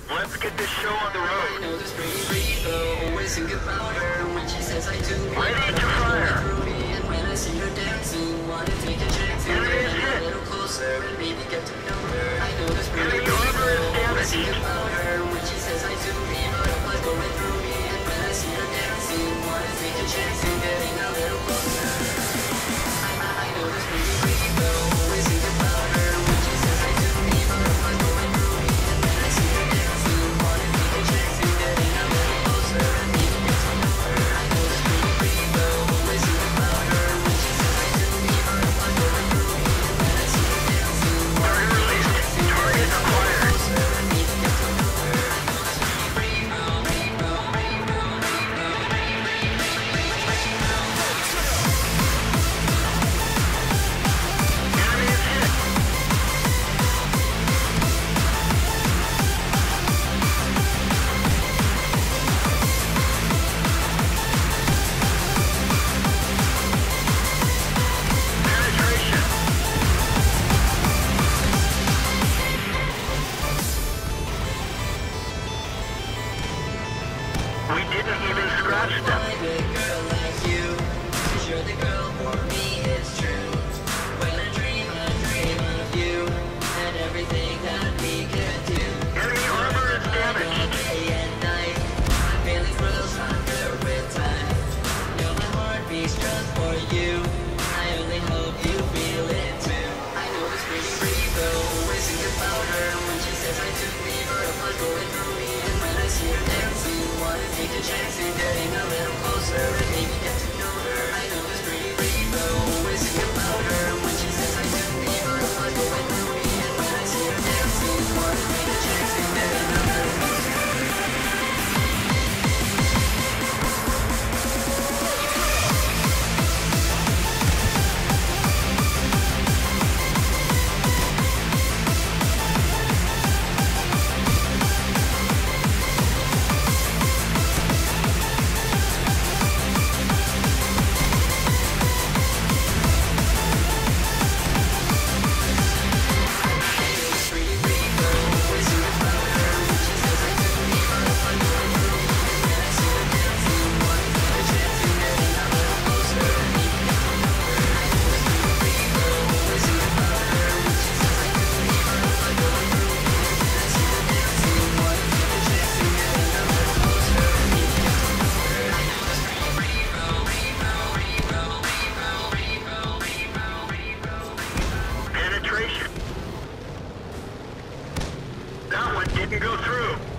Let's get this show on the road. I know this pretty freak, always think about her when she says I do. Ready to fire. And when I see her dancing, wanna take a chance and Enemy is get hit. a little closer and maybe get to know her. I know this pretty Enemy freak, armor is always think damaged. about her when she says I do. Butterflies going through me, and when I see her dancing, wanna take a chance and getting a little closer. I know this pretty freak, always think about her when she says I do. Butterflies going through me, and when I see her dancing, wanna take a chance and getting a little closer and maybe get to know her. I know this pretty freak, always think about her when she says I do. Butterflies going through me, and when I see her dancing, wanna Target released. Target acquired. closer and maybe get to know her. I know this pretty freak, Enemy is hit. Penetration. We didn't even scratch them. find a girl like you, 'cause you're the girl for me, it's true. When I dream of you, and everything that we could do. Enemy armor is damaged. Day and night, my feelings grow stronger with time. Know my heart beats just for you, I only hope you feel it too. I know this pretty freak, always think about her when she says I do. Butterflies going through me, and when I see her dancing, wanna take a chance and getting a little closer and maybe get to know her. I know this pretty freak, always think about her when she says I do. Butterflies going through me, and when I see her dancing, wanna take a chance and getting a little closer. Penetration. That one didn't go through.